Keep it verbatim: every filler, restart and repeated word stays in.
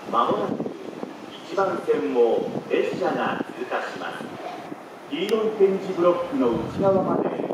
まもなくいちばん線を列車が通過します。黄色い点字ブロックの内側まで